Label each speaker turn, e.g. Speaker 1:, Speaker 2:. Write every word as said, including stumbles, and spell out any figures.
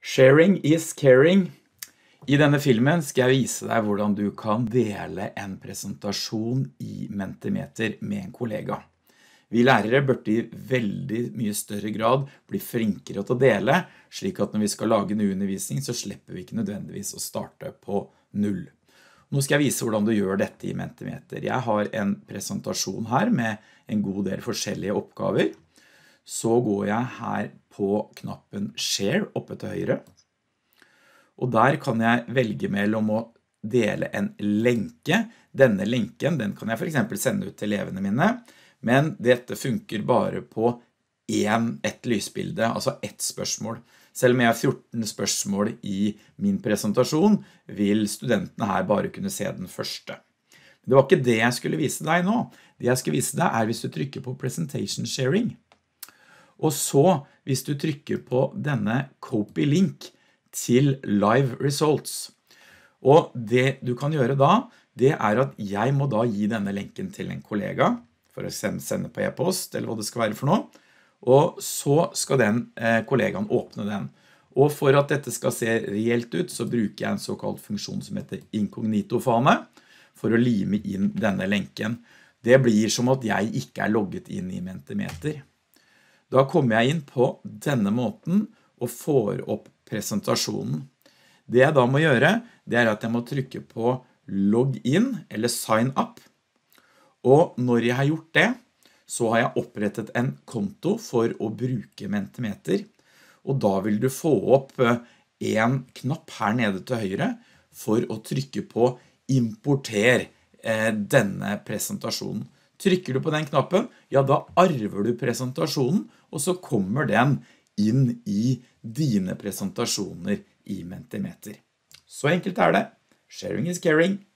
Speaker 1: Sharing is caring. I denne filmen skal jeg vise deg hvordan du kan dele en presentasjon i Mentimeter med en kollega. Vi lærere burde i veldig mye større grad bli flinkere til å dele, slik at når vi skal lage en undervisning så slipper vi ikke nødvendigvis å starte på null. Nå skal jeg vise hvordan du gjør dette i Mentimeter. Jeg har en presentasjon her med en god del forskjellige oppgaver. Så går jeg her på knappen Share oppe til høyre. Og der kan jeg velge mellom å dele en lenke. Denne lenken, den kan jeg for eksempel sende ut til elevene mine, men dette funker bare på en, ett lysbilde, altså ett spørsmål. Selv om jeg har fjorten spørsmål i min presentasjon, vil studentene her bare kunne se den første. Men det var ikke det jeg skulle vise deg nå. Det jeg skal vise deg er hvis du trykker på Presentation Sharing. Og så, hvis du trykker på denne Copy Link til Live Results. Og det du kan gjøre da, det er at jeg må da gi denne lenken til en kollega, for å sende på e-post, eller hva det skal være for noe. Og så skal den eh, kollegaen åpne den. Og for at dette skal se reelt ut, så bruker jeg en såkalt funksjon som heter inkognito-fane, for å lime inn denne lenken. Det blir som at jeg ikke er logget inn i Mentimeter. Da kommer jeg inn på denne måten og får opp presentasjonen. Det jeg da må gjøre, det er at jeg må trykke på Log in eller Sign up. Og når jeg har gjort det, så har jeg opprettet en konto for å bruke Mentimeter. Og da vil du få opp en knapp her nede til høyre for å trykke på Importer eh, denne presentasjonen. Trykker du på den knappen, ja da arver du presentasjonen, og så kommer den inn i dine presentasjoner i Mentimeter. Så enkelt er det. Sharing is caring.